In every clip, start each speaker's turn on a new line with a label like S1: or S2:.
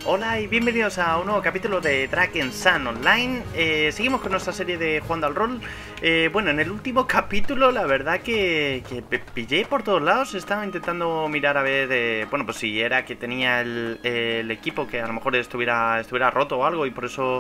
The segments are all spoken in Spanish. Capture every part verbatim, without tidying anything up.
S1: Hola y bienvenidos a un nuevo capítulo de Drakensang Online. eh, Seguimos con nuestra serie de Jugando al Rol. eh, Bueno, en el último capítulo la verdad que, que pillé por todos lados. Estaba intentando mirar a ver, eh, bueno, pues si era que tenía el, el equipo que a lo mejor estuviera, estuviera roto o algo. Y por eso,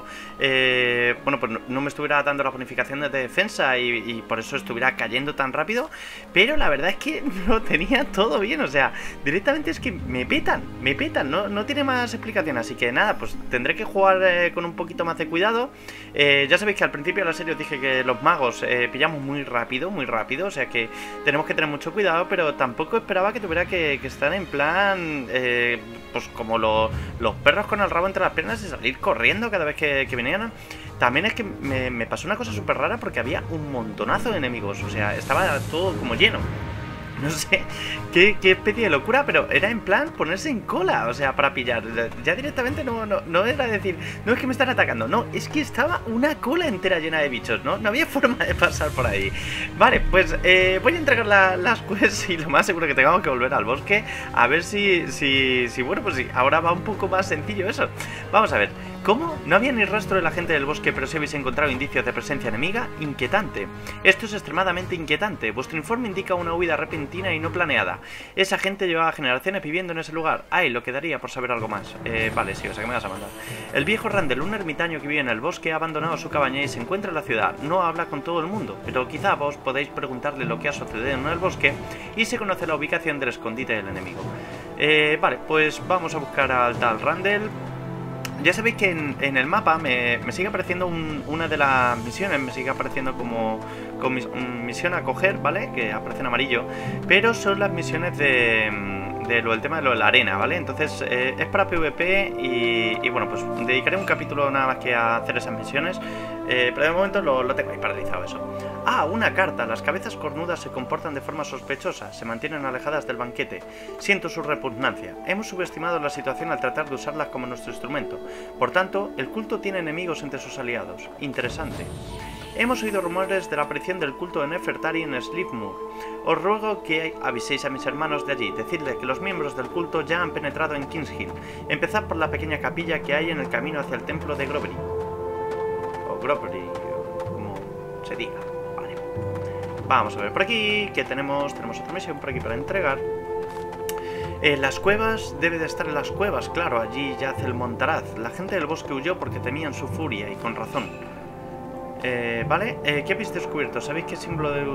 S1: eh, bueno, pues no, no me estuviera dando la bonificación de defensa y, y por eso estuviera cayendo tan rápido. Pero la verdad es que lo tenía todo bien, o sea, directamente es que me petan, me petan, no, no tiene más explicación. Así que nada, pues tendré que jugar eh, con un poquito más de cuidado. eh, Ya sabéis que al principio de la serie os dije que los magos eh, pillamos muy rápido, muy rápido. O sea que tenemos que tener mucho cuidado. Pero tampoco esperaba que tuviera que, que estar en plan eh, pues como lo, los perros con el rabo entre las piernas y salir corriendo cada vez que, que vinieran. También es que me, me pasó una cosa súper rara porque había un montonazo de enemigos. O sea, estaba todo como lleno. No sé qué, qué especie de locura, pero era en plan ponerse en cola, o sea, para pillar. Ya directamente no, no, no era decir, no es que me están atacando, no, es que estaba una cola entera llena de bichos, ¿no? No había forma de pasar por ahí. Vale, pues eh, voy a entregar la, las quests y lo más seguro que tengamos que volver al bosque. A ver si, si, si, bueno, pues sí, ahora va un poco más sencillo eso. Vamos a ver. ¿Cómo? No había ni rastro de la gente del bosque, pero si habéis encontrado indicios de presencia enemiga, inquietante. Esto es extremadamente inquietante. Vuestro informe indica una huida repentina y no planeada. Esa gente llevaba generaciones viviendo en ese lugar. Ay, lo quedaría por saber algo más. Eh, vale, sí, o sea que me vas a mandar. El viejo Randall, un ermitaño que vive en el bosque, ha abandonado su cabaña y se encuentra en la ciudad. No habla con todo el mundo, pero quizá vos podéis preguntarle lo que ha sucedido en el bosque y se conoce la ubicación del escondite del enemigo. Eh, vale, pues vamos a buscar al tal Randall. Ya sabéis que en, en el mapa me, me sigue apareciendo un, una de las misiones, me sigue apareciendo como, como mis, misión a coger, ¿vale? Que aparece en amarillo, pero son las misiones de, de lo del tema de lo de la arena, ¿vale? Entonces eh, es para PvP y, y bueno, pues dedicaré un capítulo nada más que a hacer esas misiones, eh, pero de momento lo, lo tengo ahí paralizado eso. Ah, una carta. Las cabezas cornudas se comportan de forma sospechosa, se mantienen alejadas del banquete. Siento su repugnancia. Hemos subestimado la situación al tratar de usarlas como nuestro instrumento. Por tanto, el culto tiene enemigos entre sus aliados. Interesante. Hemos oído rumores de la aparición del culto de Nefertari en Sleepmoor. Os ruego que aviséis a mis hermanos de allí. Decidles que los miembros del culto ya han penetrado en Kingshill. Empezad por la pequeña capilla que hay en el camino hacia el templo de Grovery. O Grovery, como se diga. Vamos a ver por aquí, que tenemos tenemos otra misión por aquí para entregar. Eh, las cuevas, debe de estar en las cuevas, claro, allí yace el Montaraz. La gente del bosque huyó porque temían su furia, y con razón. Eh, vale, eh, ¿qué habéis descubierto? ¿Sabéis qué símbolo de...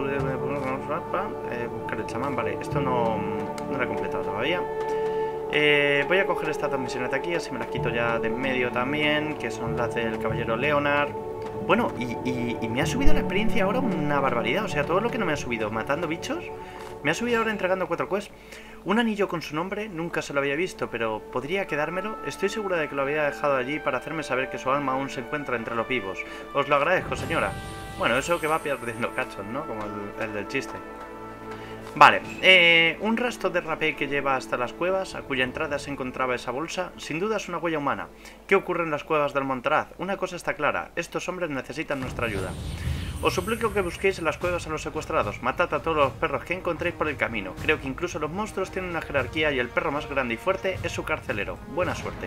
S1: Eh, buscar el chamán, vale, esto no, no lo he completado todavía. Eh, voy a coger estas dos misiones de aquí, así me las quito ya de en medio también, que son las del caballero Leonard. Bueno, y, y, y me ha subido la experiencia ahora una barbaridad. O sea, todo lo que no me ha subido matando bichos, me ha subido ahora entregando cuatro quests. Un anillo con su nombre, nunca se lo había visto, pero ¿podría quedármelo? Estoy segura de que lo había dejado allí para hacerme saber que su alma aún se encuentra entre los vivos. Os lo agradezco, señora. Bueno, eso que va perdiendo cachos, ¿no? Como el, el del chiste. Vale, eh, un rastro de rapé que lleva hasta las cuevas, a cuya entrada se encontraba esa bolsa, sin duda es una huella humana. ¿Qué ocurre en las cuevas del Montaraz? Una cosa está clara, estos hombres necesitan nuestra ayuda. Os suplico que busquéis en las cuevas a los secuestrados, matad a todos los perros que encontréis por el camino. Creo que incluso los monstruos tienen una jerarquía y el perro más grande y fuerte es su carcelero. Buena suerte.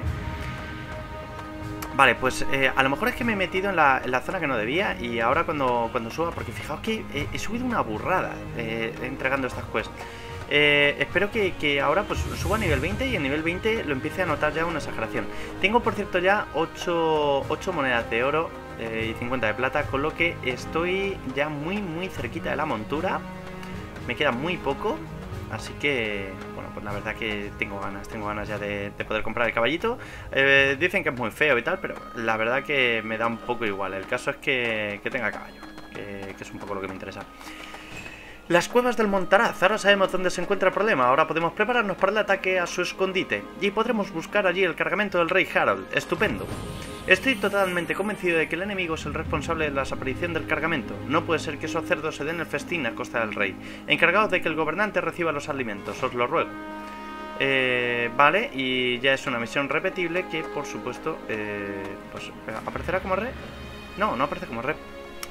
S1: Vale, pues eh, a lo mejor es que me he metido en la, en la zona que no debía y ahora cuando, cuando suba, porque fijaos que he, he subido una burrada eh, entregando estas quests. Eh, espero que, que ahora pues suba a nivel veinte y en nivel veinte lo empiece a notar ya una exageración. Tengo por cierto ya ocho, ocho monedas de oro eh, y cincuenta de plata, con lo que estoy ya muy muy cerquita de la montura. Me queda muy poco, así que... bueno, pues la verdad que tengo ganas, tengo ganas ya de, de poder comprar el caballito. Eh, dicen que es muy feo y tal, pero la verdad que me da un poco igual. El caso es que, que tenga caballo, que, que es un poco lo que me interesa. Las cuevas del Montaraz, ahora sabemos dónde se encuentra el problema. Ahora podemos prepararnos para el ataque a su escondite y podremos buscar allí el cargamento del rey Harold. Estupendo. Estoy totalmente convencido de que el enemigo es el responsable de la desaparición del cargamento. No puede ser que esos cerdos se den el festín a costa del rey. Encargados de que el gobernante reciba los alimentos, os lo ruego. Eh, vale, y ya es una misión repetible que, por supuesto, eh, pues aparecerá como red. No, no aparece como red.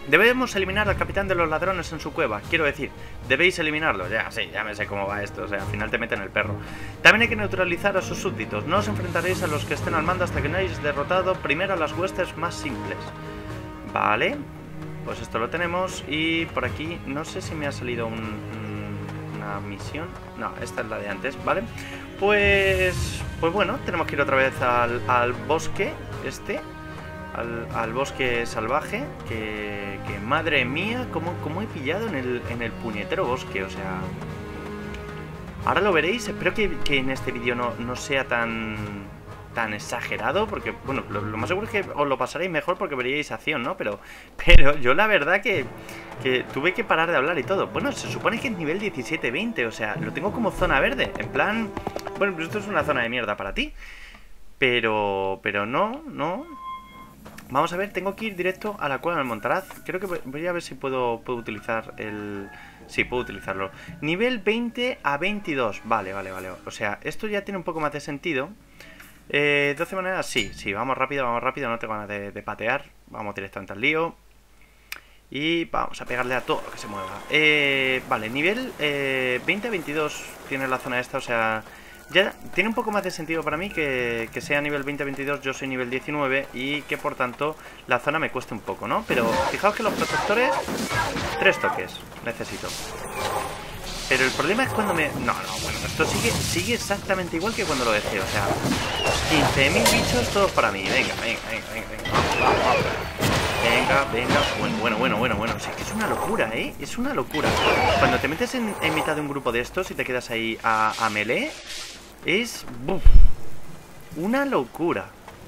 S1: Debemos eliminar al capitán de los ladrones en su cueva. Quiero decir, debéis eliminarlo. Ya, sí, ya me sé cómo va esto. O sea, al final te meten el perro. También hay que neutralizar a sus súbditos. No os enfrentaréis a los que estén al mando hasta que no hayáis derrotado primero a las huestes más simples. Vale. Pues esto lo tenemos. Y por aquí, no sé si me ha salido un, un, una misión. No, esta es la de antes, ¿vale? Pues, pues bueno, tenemos que ir otra vez al, al bosque este. Al, al bosque salvaje, que, que madre mía, cómo, cómo he pillado en el, en el puñetero bosque, o sea... Ahora lo veréis, espero que, que en este vídeo no, no sea tan tan exagerado, porque, bueno, lo, lo más seguro es que os lo pasaréis mejor porque veríais acción, ¿no? Pero, pero yo la verdad que, que tuve que parar de hablar y todo. Bueno, se supone que es nivel diecisiete veinte, o sea, lo tengo como zona verde, en plan... Bueno, pues esto es una zona de mierda para ti, pero, pero no, no... Vamos a ver, tengo que ir directo a la cueva del Montaraz. Creo que voy a ver si puedo, puedo utilizar el... Sí, puedo utilizarlo. Nivel veinte a veintidós. Vale, vale, vale. O sea, esto ya tiene un poco más de sentido. Eh, doce maneras, sí, sí, vamos rápido, vamos rápido. No tengo ganas de, de patear. Vamos directamente al lío. Y vamos a pegarle a todo lo que se mueva. Eh, vale, nivel eh, veinte a veintidós tiene la zona esta, o sea... Ya tiene un poco más de sentido para mí que, que sea nivel veinte a veintidós, yo soy nivel diecinueve y que por tanto la zona me cueste un poco, ¿no? Pero fijaos que los protectores, tres toques necesito. Pero el problema es cuando me... No, no, bueno, esto sigue, sigue exactamente igual que cuando lo dejé, o sea, quince mil bichos todos para mí. Venga, venga, venga, venga, venga, vamos, vamos, vamos. Venga, venga, bueno, bueno, bueno, bueno, bueno. O sea, que es una locura, ¿eh? Es una locura. Cuando te metes en, en mitad de un grupo de estos y te quedas ahí a, a melee, es... ¡buf! Una locura.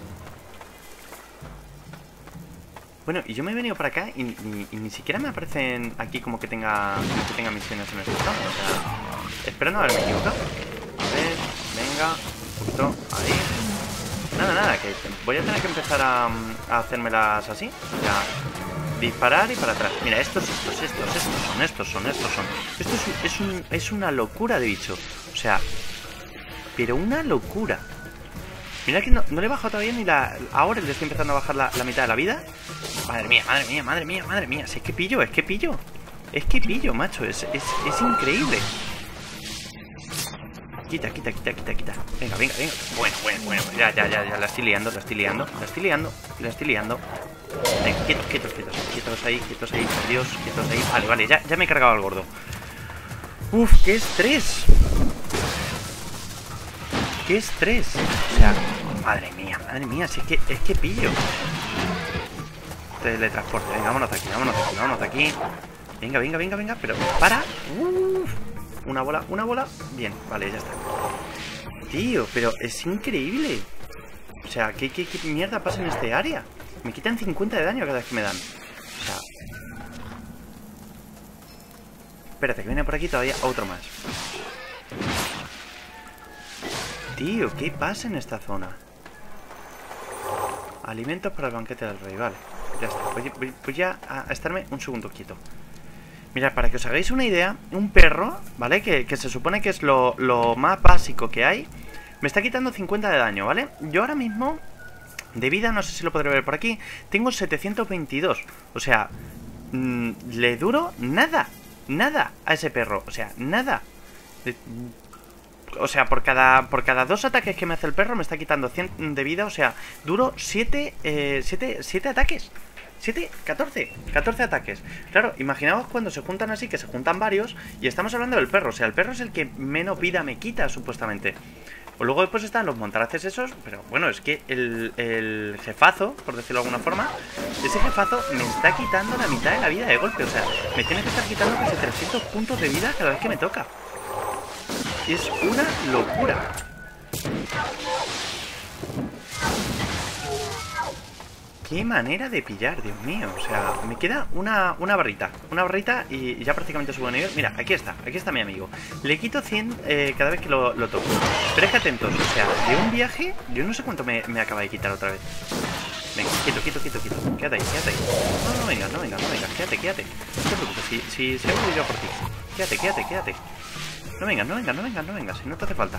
S1: Bueno, y yo me he venido para acá y, y, y ni siquiera me aparecen aquí como que tenga como que tenga misiones en esta zona. O sea, espero no haberme equivocado. A ver, venga, justo ahí. Nada, nada, que voy a tener que empezar a, a hacérmelas así. O sea, disparar y para atrás. Mira, estos, estos, estos, estos son, estos son, estos son. Esto es, es, un, es una locura de bicho. O sea, pero una locura. Mira que no, no le he bajado todavía ni la... Ahora le estoy empezando a bajar la, la mitad de la vida. Madre mía, madre mía, madre mía, madre mía. Si es que pillo, es que pillo. Es que pillo, macho. Es, es, es increíble. Quita, quita, quita, quita, quita. Venga, venga, venga. Bueno, bueno, bueno. Ya, ya, ya, ya. La estoy liando, la estoy liando. La estoy liando, la estoy liando. Venga, quietos, quietos, quietos. Quietos ahí, quietos ahí. Por Dios, quietos ahí. Vale, vale, ya, ya me he cargado al gordo. Uf, qué estrés. ¡Qué estrés! O sea, madre mía, madre mía, si es que, es que pillo. Teletransporte, venga, vámonos de aquí, vámonos de aquí, vámonos de aquí. Venga, venga, venga, venga, pero para. Uf, una bola, una bola. Bien, vale, ya está. Tío, pero es increíble. O sea, ¿qué, qué, qué mierda pasa en este área? Me quitan cincuenta de daño cada vez que me dan. O sea... Espérate, que viene por aquí todavía otro más. Tío, ¿qué pasa en esta zona? Alimentos para el banquete del rey, vale. Ya está, voy, voy, voy a, a estarme un segundo quieto. Mirad, para que os hagáis una idea, un perro, ¿vale? Que, que se supone que es lo, lo más básico que hay, me está quitando cincuenta de daño, ¿vale? Yo ahora mismo, de vida, no sé si lo podré ver por aquí, tengo setecientos veintidós. O sea, mmm, le duro nada, nada a ese perro. O sea, nada. De, O sea, por cada, por cada dos ataques que me hace el perro me está quitando cien de vida. O sea, duro siete, eh, siete, siete ataques. siete, catorce, catorce ataques. Claro, imaginaos cuando se juntan así, que se juntan varios. Y estamos hablando del perro. O sea, el perro es el que menos vida me quita, supuestamente. O luego después están los montaraces esos. Pero bueno, es que el, el jefazo, por decirlo de alguna forma, ese jefazo me está quitando la mitad de la vida de golpe. O sea, me tiene que estar quitando casi trescientos puntos de vida cada vez que me toca. Es una locura. Qué manera de pillar, Dios mío. O sea, me queda una, una barrita. Una barrita y ya prácticamente subo de nivel. Mira, aquí está, aquí está mi amigo. Le quito cien eh, cada vez que lo, lo toco. Pero es que atentos, o sea, de un viaje, yo no sé cuánto me, me acaba de quitar otra vez. Venga, quieto, quieto, quieto, quieto. Quédate ahí, quédate ahí. No, no venga, no venga, no venga. Quédate, quédate. No te preocupes, si, si, si hago yo por ti. Quédate, quédate, quédate. No vengas, no vengas, no vengas, no vengas, si no te hace falta.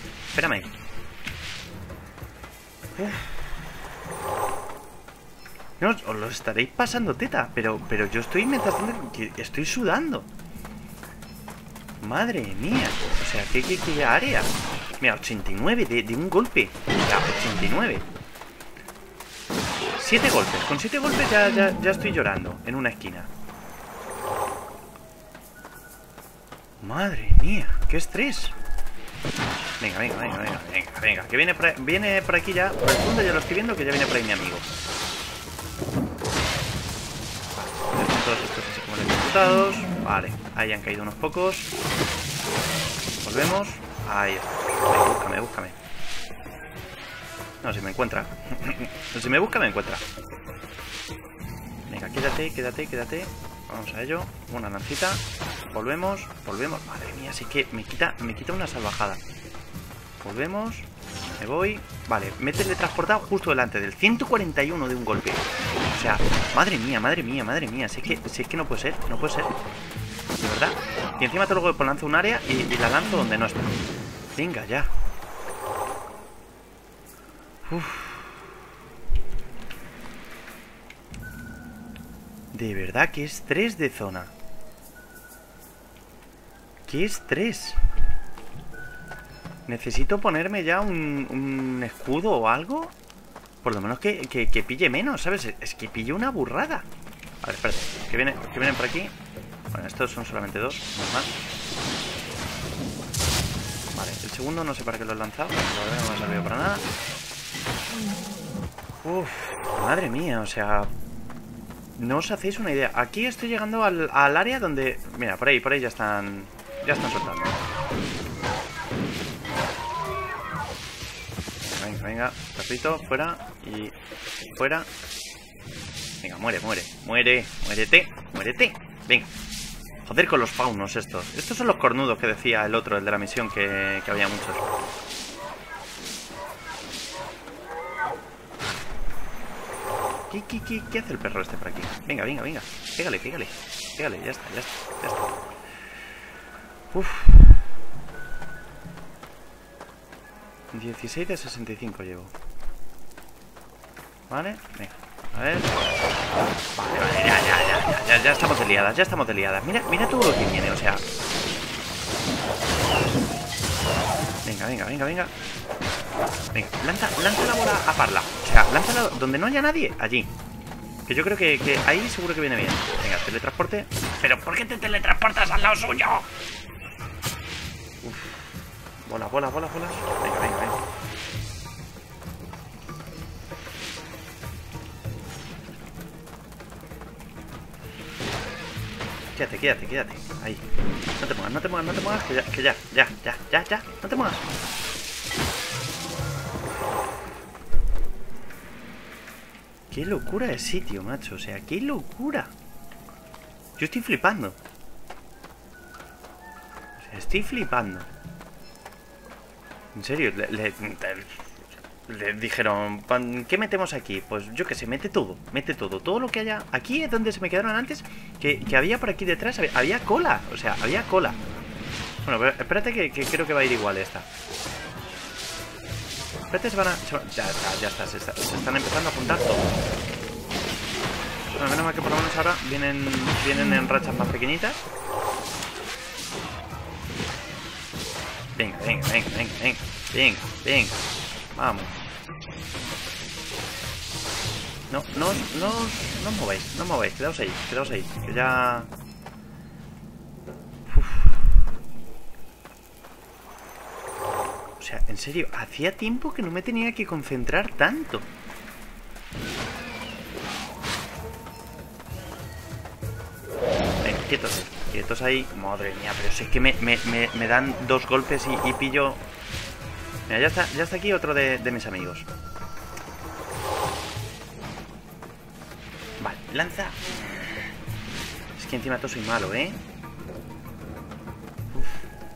S1: Espérame. Uf. No, os lo estaréis pasando teta, pero, pero yo estoy mientras tanto que estoy sudando. Madre mía. O sea, ¿qué, qué, qué área? Mira, ochenta y nueve de, de un golpe. Ya, ochenta y nueve. siete golpes. Con siete golpes ya, ya, ya estoy llorando en una esquina. Madre mía, qué estrés. Venga, venga, venga, venga, venga, venga. Que viene por, ahí, viene por aquí ya. Por el fondo ya lo estoy viendo, que ya viene por ahí mi amigo. Vale, todos estos así como los diputados. Vale, ahí han caído unos pocos. Volvemos. Ahí está. Venga, búscame, búscame. No, si me encuentra. Si me busca, me encuentra. Venga, quédate, quédate, quédate. Vamos a ello. Una lancita. Volvemos, volvemos. Madre mía, sí que me quita, me quita una salvajada. Volvemos. Me voy. Vale, me he teletransportado justo delante del ciento cuarenta y uno de un golpe. O sea, madre mía, madre mía, madre mía. Si es que, si es que no puede ser, no puede ser. De verdad. Y encima te luego lanzo un área y, y la lanzo donde no está. Venga, ya. Uf. De verdad, qué estrés de zona. Qué estrés. Necesito ponerme ya un, un escudo o algo. Por lo menos que, que, que pille menos, ¿sabes? Es que pille una burrada. A ver, espérate. Que, viene, que vienen por aquí. Bueno, estos son solamente dos, normal. Vale, el segundo no sé para qué lo he lanzado. No me ha servido para nada. Uf, madre mía, o sea... No os hacéis una idea. Aquí estoy llegando al, al área donde... Mira, por ahí, por ahí ya están... Ya están soltando. Venga, venga, rapidito, fuera. Y... fuera. Venga, muere, muere, muere. Muérete, muérete. Venga. Joder con los faunos estos. Estos son los cornudos que decía el otro, el de la misión, que, que había muchos. ¿Qué, qué, qué, ¿Qué hace el perro este por aquí? Venga, venga, venga. Pégale, pégale. Pégale, ya está, ya está, ya está. Uf. dieciséis de sesenta y cinco llevo. Vale, venga. A ver. Vale, vale, ya, ya, ya, ya, ya, ya estamos de liadas, ya estamos de liadas. Mira, mira todo lo que viene, o sea. Venga, venga, venga, venga. Venga, lanza, lanza la bola a Parla. O sea, lánzala donde no haya nadie, allí. Que yo creo que, que ahí seguro que viene bien. Venga, teletransporte. ¿Pero por qué te teletransportas al lado suyo? Uf. Bola, bola, bola, bola. Venga, venga, venga. Quédate, quédate, quédate. Ahí. No te muevas, no te muevas, no te muevas. Que ya, que ya, ya, ya, ya, ya. No te muevas. Qué locura de sitio, macho. O sea, qué locura. Yo estoy flipando. O sea, estoy flipando. En serio, le, le, le dijeron, ¿qué metemos aquí? Pues yo que sé, mete todo, mete todo. Todo lo que haya. Aquí es donde se me quedaron antes. Que, que había por aquí detrás, había, había cola. O sea, había cola. Bueno, pero espérate que, que creo que va a ir igual esta. Espérate, se van a... Se van, ya está, ya está se, está. se están empezando a juntar todo. Bueno, menos mal que por lo menos ahora vienen, vienen en rachas más pequeñitas. Venga, venga, venga, venga, venga. Venga, venga. Vamos. No, no, no, no os mováis, no os mováis. Quedaos ahí, quedaos ahí. Que ya... Uf. O sea, en serio, hacía tiempo que no me tenía que concentrar tanto. Venga, quietos ahí, quietos ahí. Madre mía, pero si es que me, me, me, me dan dos golpes y, y pillo... Mira, ya está, ya está aquí otro de, de mis amigos. Vale, lanza. Es que encima todo soy malo, ¿eh? Uf.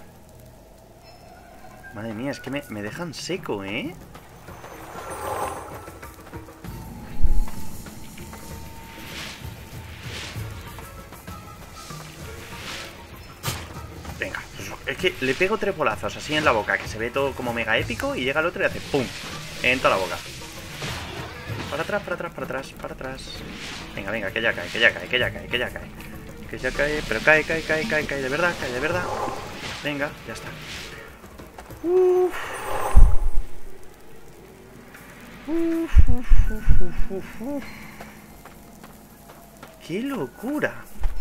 S1: Madre mía, es que me, me dejan seco, ¿eh? Venga, pues es que le pego tres bolazos así en la boca, que se ve todo como mega épico, y llega el otro y hace ¡pum! En toda la boca. Para atrás, para atrás, para atrás, para atrás. Venga, venga, que ya cae, que ya cae, que ya cae, que ya cae. Que ya cae, pero cae, cae, cae, cae, cae de verdad, cae de verdad. Venga, ya está. Uf. Uf, uf, uf, uf, uf, uf. ¡Qué locura!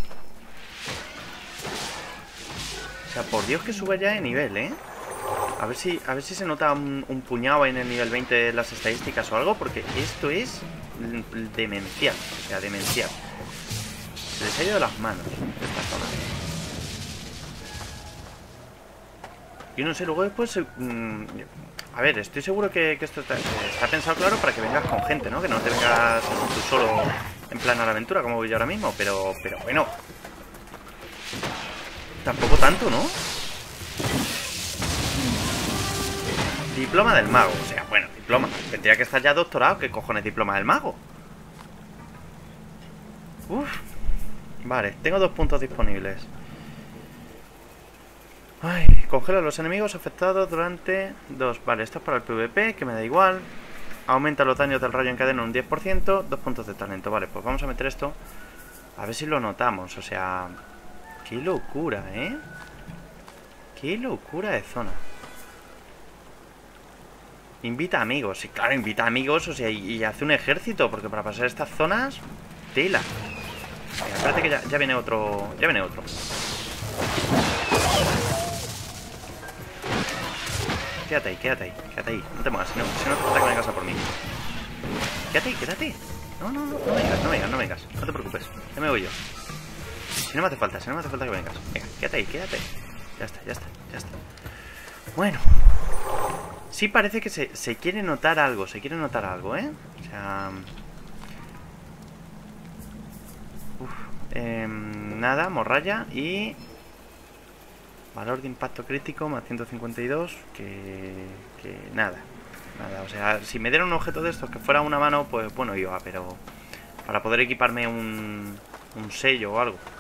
S1: O sea, por Dios que suba ya de nivel, ¿eh? A ver si, a ver si se nota un, un puñado en el nivel veinte de las estadísticas o algo, porque esto es demencial, o sea, demencial. Se les ha ido de las manos esta zona. Yo no sé, luego después... Mmm, a ver, estoy seguro que, que esto está, está pensado, claro, para que vengas con gente, ¿no? Que no te vengas tú solo en plan a la aventura, como voy yo ahora mismo, pero, pero bueno. Tampoco tanto, ¿no? Diploma del mago, o sea, bueno, diploma. Tendría que estar ya doctorado. ¿Qué cojones diploma del mago? Uf. Vale, tengo dos puntos disponibles. Ay, congela a los enemigos afectados durante dos. Vale, esto es para el PvP, que me da igual. Aumenta los daños del rayo en cadena un diez por ciento. Dos puntos de talento. Vale, pues vamos a meter esto. A ver si lo notamos, o sea... Qué locura, ¿eh? Qué locura de zona. Invita amigos, sí, claro, invita amigos, o sea, y, y hace un ejército, porque para pasar estas zonas, tela. Venga, espérate que ya, ya viene otro, ya viene otro. Quédate ahí, quédate ahí, quédate ahí, no te muevas, si no, si no te falta que vengas a por mí. Quédate ahí, quédate. No, no, no, no vengas, no vengas, no vengas, no te preocupes, ya me voy yo. Si no me hace falta, si no me hace falta que vengas. Venga, quédate ahí, quédate ahí. Ya está, ya está, ya está. Bueno. Sí parece que se, se quiere notar algo, se quiere notar algo, ¿eh? O sea... Uf, eh, nada, morralla y... Valor de impacto crítico más ciento cincuenta y dos, que... que nada, nada. O sea, si me dieran un objeto de estos que fuera una mano, pues bueno iba, pero... Para poder equiparme un... un sello o algo.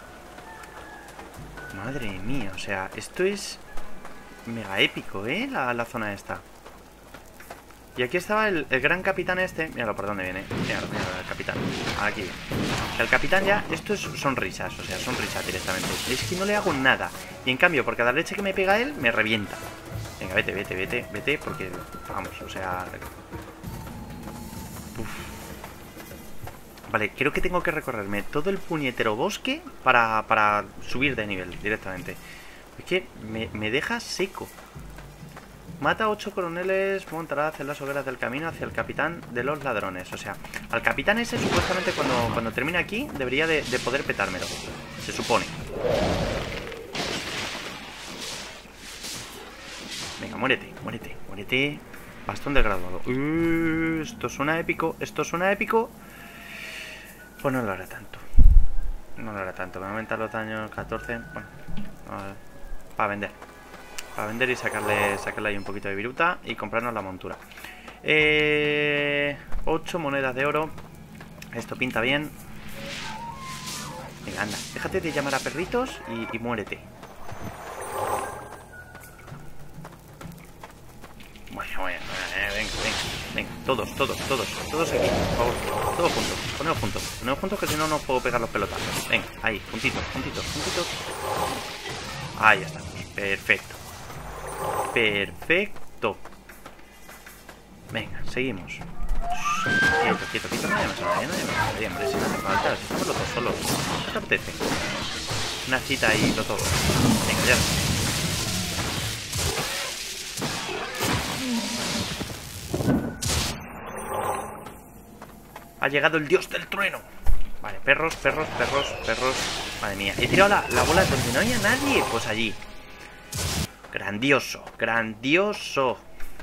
S1: Madre mía, o sea, esto es... mega épico, ¿eh? La, la zona esta. Y aquí estaba el, el gran capitán este. Míralo por dónde viene. Míralo, míralo, el capitán. Aquí viene. El capitán ya, esto es, son risas, o sea, son risas directamente. Es que no le hago nada. Y en cambio, por cada leche que me pega él, me revienta. Venga, vete, vete, vete, vete, porque, vamos, o sea... Uf. Vale, creo que tengo que recorrerme todo el puñetero bosque para, para subir de nivel directamente. Es que me, me deja seco. Mata a ocho coroneles, montará hacia las hogueras del camino hacia el capitán de los ladrones. O sea, al capitán ese supuestamente cuando, cuando termine aquí debería de, de poder petármelo. Se supone. Venga, muérete, muérete, muérete. Bastón del graduado. Uh, esto suena épico, esto suena épico. Pues no lo hará tanto. No lo hará tanto. Me aumenta los daños catorce. Bueno, para vender. Para vender y sacarle, sacarle ahí un poquito de viruta y comprarnos la montura. Eh, ocho monedas de oro. Esto pinta bien. Venga, anda. Déjate de llamar a perritos y, y muérete. Bueno, bueno, eh, venga, venga, venga. Todos, todos, todos. Todos aquí, por favor. Todos juntos. Poneos juntos. Poneos juntos que si no, no puedo pegar los pelotazos. Venga, ahí, juntitos, juntitos, juntitos. Ahí está. Perfecto. Perfecto. Venga, seguimos. Quieto, quieto, quieto. Nadie más, nadie, nadie más. Nadie, hombre, si no hace falta. Si estamos los dos solos. ¿Qué te apetece? Una cita ahí, los dos. Venga, ya. Ha llegado el dios del trueno. Vale, perros, perros, perros, perros. Madre mía, he tirado la, la bola donde no había nadie. Pues allí. Grandioso, grandioso.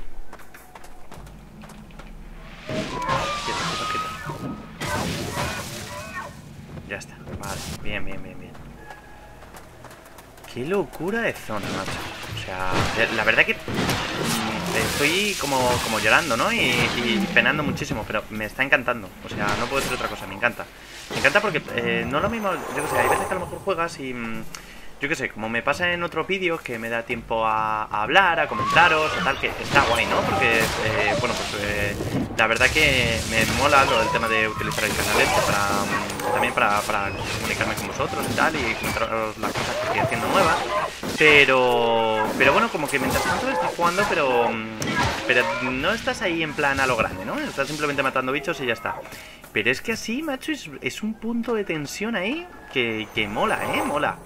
S1: Quieto, quieto, quieto. Ya está, vale, bien, bien, bien, bien. Qué locura de zona, macho. O sea, la verdad que estoy como, como llorando, ¿no? Y, y penando muchísimo, pero me está encantando. O sea, no puedo decir otra cosa, me encanta. Me encanta porque eh, no es lo mismo, yo que sé, hay veces que a lo mejor juegas y... yo qué sé, como me pasa en otros vídeos que me da tiempo a, a hablar, a comentaros, a tal, que está guay, ¿no? Porque, eh, bueno, pues eh, la verdad que me mola lo del tema de utilizar el canal este para, también para, para comunicarme con vosotros y tal, y comentaros las cosas que estoy haciendo nuevas. Pero, pero bueno, como que mientras tanto estás jugando, pero, pero no estás ahí en plan a lo grande, ¿no? Estás simplemente matando bichos y ya está. Pero es que así, macho, es, es un punto de tensión ahí que, que mola, ¿eh? Mola.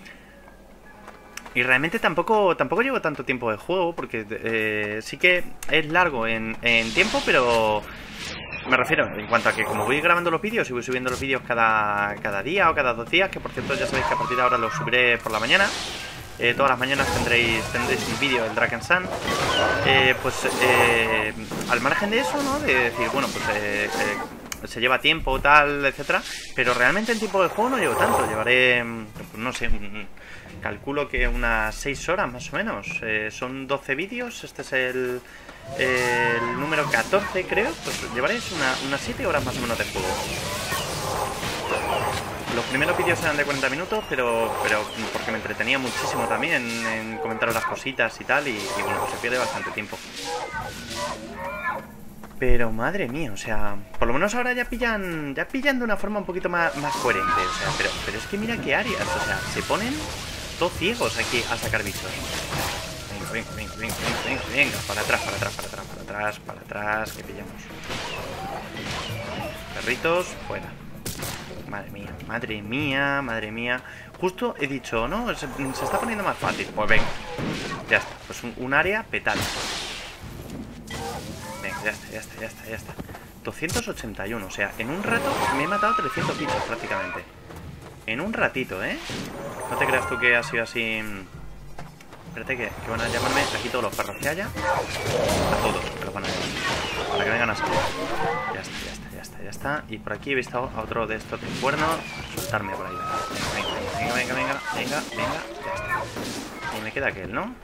S1: Y realmente tampoco tampoco llevo tanto tiempo de juego, porque eh, sí que es largo en, en tiempo, pero me refiero en cuanto a que como voy grabando los vídeos y voy subiendo los vídeos cada, cada día o cada dos días, que por cierto ya sabéis que a partir de ahora los subiré por la mañana. Eh, todas las mañanas tendréis, tendréis un vídeo del Dragon Sun. Eh, pues eh, al margen de eso, ¿no? De decir, bueno, pues eh, eh, se lleva tiempo, tal, etcétera. Pero realmente en tiempo de juego no llevo tanto. Llevaré, pues no sé, calculo que unas seis horas más o menos. Eh, son doce vídeos. Este es el, el número catorce, creo. Pues llevaréis una, unas siete horas más o menos de juego. Los primeros vídeos eran de cuarenta minutos, pero, pero porque me entretenía muchísimo también en, en comentaros las cositas y tal, y, y bueno, pues se pierde bastante tiempo. Pero madre mía, o sea, por lo menos ahora ya pillan ya pillan de una forma un poquito más, más coherente, o sea, pero, pero es que mira qué áreas, o sea, se ponen todos ciegos aquí a sacar bichos. Venga, venga, venga, venga, venga, venga, venga, para atrás, para atrás, para atrás, para atrás, para atrás, que pillamos. Perritos, fuera. Madre mía, madre mía, madre mía. Justo he dicho, ¿no? Se, se está poniendo más fácil. Pues venga, ya está. Pues un, un área petal. Venga, ya está, ya está, ya está, ya está. doscientos ochenta y uno, o sea, en un rato me he matado trescientos bichos prácticamente. En un ratito, ¿eh? No te creas tú que ha sido así. Espérate que, que van a llamarme aquí todos los perros que haya. A todos que los van a llamar, para que vengan a salir. Ya está, ya está, ya está, ya está. Y por aquí he visto a otro de estos de cuerno. Soltarme por ahí. Venga, venga, venga, venga, venga, venga, ya está. Y me queda aquel, ¿no?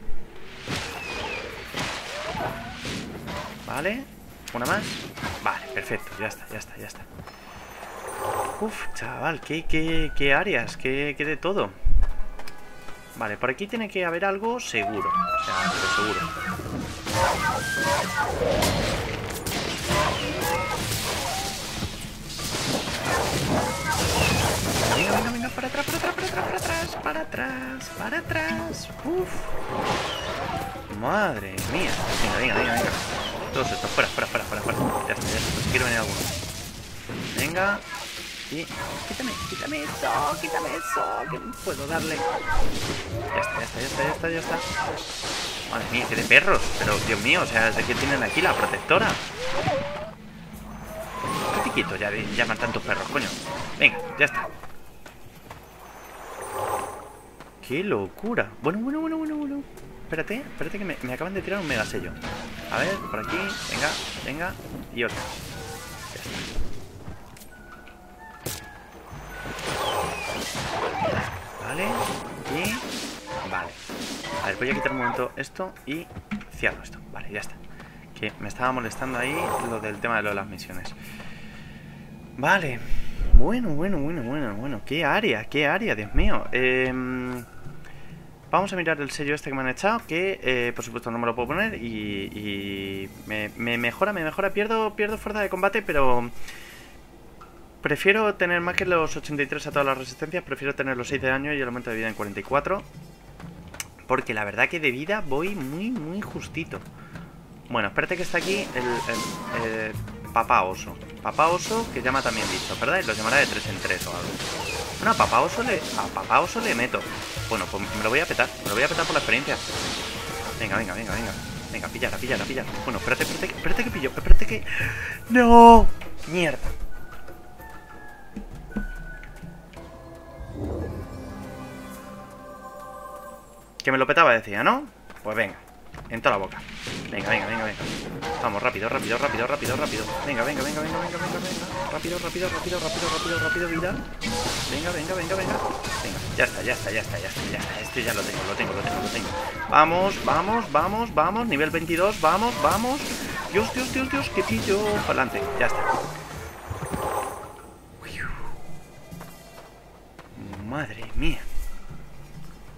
S1: Vale. Una más. Vale, perfecto, ya está, ya está, ya está. Uf, chaval, qué, qué, qué áreas, qué, qué de todo. Vale, por aquí tiene que haber algo seguro. O sea, pero seguro. Venga, venga, venga, para atrás, para atrás, para atrás, para atrás, para atrás, para atrás. Uf. Madre mía. Venga, venga, venga, venga. Todos estos, fuera, fuera, fuera, fuera, fuera. Ya está, ya está, pues quiero venir alguno. Venga. Y... quítame, quítame eso, quítame eso, que no puedo darle. Ya está, ya está, ya está, ya está, ya está. Madre mía, qué de perros. Pero, Dios mío, o sea, ¿de qué tienen aquí la protectora? Qué piquito, ya de llaman tantos perros, coño. Venga, ya está. Qué locura. Bueno, bueno, bueno, bueno, bueno. Espérate, espérate que me, me acaban de tirar un mega sello. A ver, por aquí, venga, venga. Y otra. Ya está. Vale, y... vale. A ver, voy a quitar un momento esto y cierro esto. Vale, ya está. Que me estaba molestando ahí lo del tema de, lo de las misiones. Vale. Bueno, bueno, bueno, bueno, bueno. ¿Qué área? ¿Qué área? Dios mío. Eh, vamos a mirar el sello este que me han echado, que eh, por supuesto no me lo puedo poner y, y me, me mejora, me mejora. Pierdo, pierdo fuerza de combate, pero... prefiero tener más que los ochenta y tres a todas las resistencias. Prefiero tener los seis de daño y el aumento de vida en cuarenta y cuatro. Porque la verdad que de vida voy muy, muy justito. Bueno, espérate que está aquí el, el, el papá oso. Papá oso que llama también bichos, ¿verdad? Y los llamará de tres en tres o algo. Bueno, a papá oso le, a papá oso le meto. Bueno, pues me lo voy a petar. Me lo voy a petar por la experiencia. Venga, venga, venga, venga. Venga, píllala, píllala, píllala. Bueno, espérate, espérate, espérate que pillo. Espérate que... ¡no! ¡Mierda! Que me lo petaba, decía, ¿no? Pues venga, en toda la boca. Venga, venga, venga, venga. Vamos, rápido, rápido, rápido, rápido, rápido. Venga, venga, venga, venga, venga, venga, venga. Rápido, rápido, rápido, rápido, rápido, rápido, vida. Venga, venga, venga, venga. Venga, ya está, ya está, ya está, ya está, ya está. Este ya lo tengo, lo tengo, lo tengo, lo tengo. Vamos, vamos, vamos, vamos. Nivel veintidós, vamos, vamos. Dios, Dios, Dios, Dios, que pillo. Para adelante, ya está. Madre mía.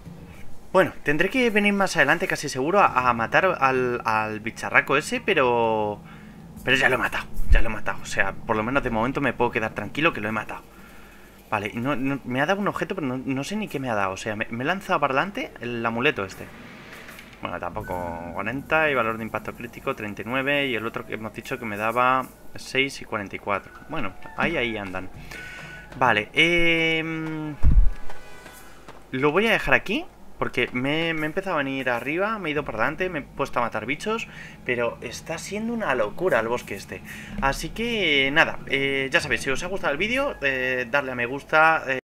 S1: Bueno, tendré que venir más adelante, casi seguro, a, a matar al, al bicharraco ese, pero... Pero ya lo he matado, ya lo he matado. O sea, por lo menos de momento me puedo quedar tranquilo que lo he matado. Vale, no, no, me ha dado un objeto, pero no, no sé ni qué me ha dado. O sea, me, me he lanzado para adelante el amuleto este. Bueno, tampoco cuarenta y valor de impacto crítico treinta y nueve. Y el otro que hemos dicho que me daba seis y cuarenta y cuatro. Bueno, ahí, ahí andan. Vale, eh... lo voy a dejar aquí. Porque me, me he empezado a venir arriba, me he ido para adelante, me he puesto a matar bichos. Pero está siendo una locura el bosque este. Así que nada, eh, ya sabéis, si os ha gustado el vídeo, eh, darle a me gusta. eh,